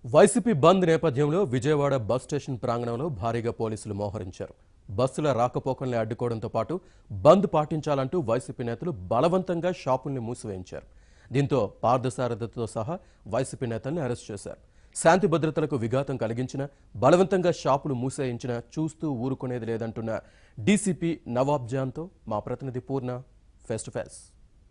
YCP బంద్ నేపథ్యంలో Vijayawada bus station ప్రాంగణంలో భారీగా పోలీసులు మోహరించారు. బస్సుల రాకపోకల్ని అడ్డుకోవడంతో పాటు బంద్ పాటించాలంటూ వైసీపీ నేతలు బలవంతంగా షాపుల్ని మూసివేయించారు. దీంతో పార్థసారథితో సహా వైసీపీ నేతల్ని అరెస్ట్ చేశారు. శాంతి భద్రతలకు విఘాతం కలిగించిన, బలవంతంగా షాపులు మూసేయించిన చూస్తూ ఊరుకునేది లేదంటున్న DGP నవాబ్జాన్తో మా ప్రతినిధి పూర్ణ ఫేస్ టు ఫేస్.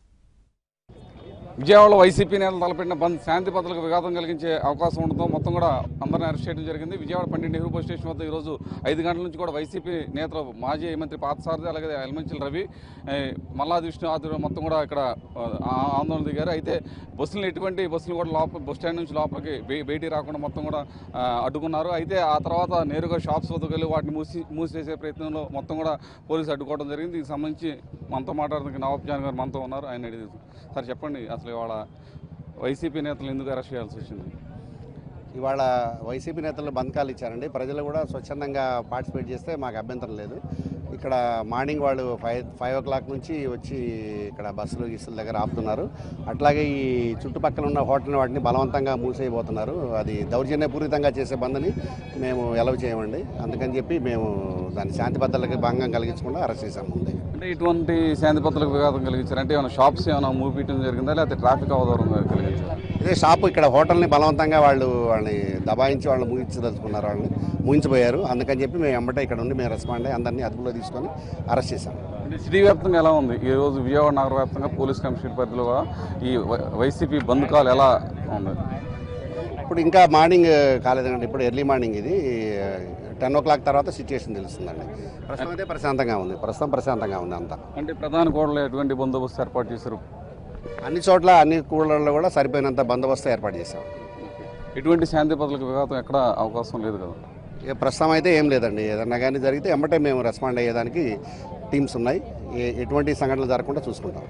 విజయవాడలో వైసీపీ నేతలు తలపెట్టిన బంద్ శాంతి భద్రతలకు విఘాతం కలిగించే అవకాశం ఉండడంతో మొత్తం కూడా అందరిని అరెస్ట్ చేయడం జరిగింది. విజయవాడ పండిట్ నెహ్రూ బస్ స్టేషన్ వద్ద ఈరోజు 5 గంటల నుంచి కూడా వైసీపీ నేతలు మాజీ మంత్రి పార్థసారథి అలాగే ఎల్మంచిల రవి, మల్లాది విష్ణు ఆధ్వర్యంలో మొత్తం కూడా ఇక్కడ ఆందోళన దిగారు. అయితే ఎటువంటి బస్సులు కూడా బస్ స్టాండ్ నుంచి లోపలికి బయటికి రాకుండా మొత్తం కూడా అడ్డుకున్నారు. అయితే ఆ తర్వాత నేరుగా షాప్స్ వద్దకు వెళ్ళి వాటిని మూసివేసే ప్రయత్నంలో మొత్తం కూడా పోలీసులు అడ్డుకోవడం జరిగింది. దీనికి సంబంధించి మనతో మాట్లాడడానికి నవాబ్జాన్ గారు మనతో ఉన్నారు. ఆయన అడిగారు, సార్ చెప్పండి, అసలు ఇవాళ వైసీపీ నేతలు ఎందుకు అరెస్ట్ చేయాల్సి వచ్చింది? ఇవాళ వైసీపీ నేతలు బంద్ కాల్ ఇచ్చారండి. ప్రజలు కూడా స్వచ్ఛందంగా పార్టిసిపేట్ చేస్తే మాకు అభ్యంతరం లేదు. ఇక్కడ మార్నింగ్ వాళ్ళు 5 o'clock నుంచి వచ్చి ఇక్కడ బస్సులు గీసుల దగ్గర ఆపుతున్నారు. అట్లాగే ఈ చుట్టుపక్కల ఉన్న హోటల్ వాటిని బలవంతంగా మూసేయబోతున్నారు. అది దౌర్జన్యపూరితంగా చేసే బంద్ని మేము ఎలవ్ చేయమండి. అందుకని చెప్పి మేము దాన్ని శాంతి భద్రతలకు భంగం కలిగించకుండా అరెస్ట్ చేశాము. అంటే ఇటువంటి శాంతి భద్రతలకు విఘాతం కలిగించారు అంటే ఏమైనా షాప్స్ ఏమైనా మూపియడం జరిగిందా, లేకపోతే ట్రాఫిక్ అవరోధం కలిగించారు? ఇదే షాపు ఇక్కడ హోటల్ని బలవంతంగా వాళ్ళని దబాయించి వాళ్ళు ముగించదలుచుకున్నారు, వాళ్ళని ముగించిపోయారు. అందుకని చెప్పి మేము వెంబటే ఇక్కడ ఉండి మేము రెస్పాండ్ అయ్యి అందరినీ అదుపులో తీసుకొని అరెస్ట్ చేశాం. అంటే సిటీ వ్యాప్తంగా ఎలా ఉంది ఈరోజు విజయవాడ నగర వ్యాప్తంగా పోలీస్ కమిషనర్ పరిధిలో ఈ వైసీపీ బంద్ కాల్ ఎలా ఉంది? ఇప్పుడు ఇంకా మార్నింగ్ కాలేదండి, ఇప్పుడు ఎర్లీ మార్నింగ్. ఇది 10 o'clock తర్వాత సిచ్యువేషన్ తెలుస్తుందండి. ప్రస్తుతం అయితే ప్రశాంతంగా ఉంది అంతా. అంటే ప్రధాన కూడలో ఎటువంటి బందోబస్తు ఏర్పాటు చేశారు? అన్ని చోట్ల అన్ని కూడళ్లలో కూడా సరిపోయినంత బందోబస్తు ఏర్పాటు చేశాం. ఎటువంటి శాంతి భద్రతలకు విఘాతం ఎక్కడ అవకాశం లేదు కదా? ప్రస్తుతం అయితే ఏం లేదండి. ఏదన్నా కానీ జరిగితే వెంబటే మేము రెస్పాండ్ అయ్యేదానికి టీమ్స్ ఉన్నాయి. ఎటువంటి సంఘటనలు జరగకుండా చూసుకుంటాం.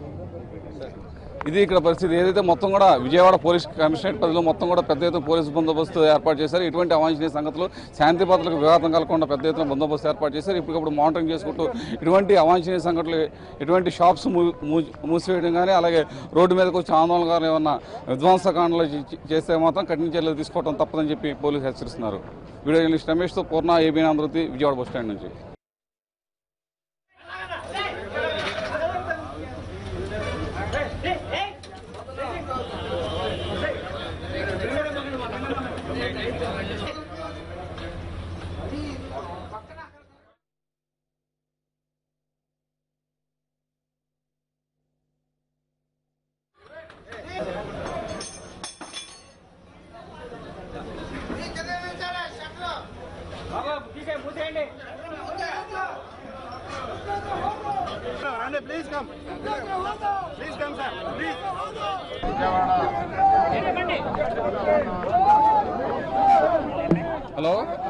ఇది ఇక్కడ పరిస్థితి. ఏదైతే మొత్తం కూడా విజయవాడ పోలీస్ కమిషనరేట్ పరిధిలో మొత్తం కూడా పెద్ద ఎత్తున పోలీసు బందోబస్తు ఏర్పాటు చేశారు. ఇటువంటి అవాంఛనీయ సంగతులు శాంతి భద్రతలకు విఘాతం కలగకుండా పెద్ద ఎత్తున బందోబస్తు ఏర్పాటు చేశారు. ఇప్పటికప్పుడు మానిటరింగ్ చేసుకుంటూ ఇటువంటి అవాంఛనీయ సంఘటనలు, ఇటువంటి షాప్స్ మూసివేయడం కానీ అలాగే రోడ్డు మీదకి వచ్చి ఆందోళన కానీ ఏమన్నా విధ్వంసకాండలు చేస్తే మాత్రం కఠిన చర్యలు తీసుకోవడం తప్పదని చెప్పి పోలీసులు హెచ్చరిస్తున్నారు. వీడియో జర్నలిస్ట్ రమేష్తో Purna, AB Andhra Jyothy, Vijayawada bus stand నుంచి. Please come, sir. Please. Hello.